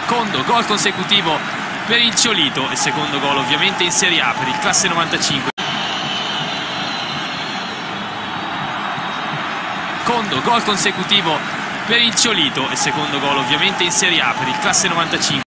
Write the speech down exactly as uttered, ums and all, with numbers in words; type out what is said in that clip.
Condo, gol consecutivo per il Ciolito, il secondo gol ovviamente in Serie A per il classe novantacinque. Condo, gol consecutivo per il Ciolito, il secondo gol ovviamente in Serie A per il classe novantacinque.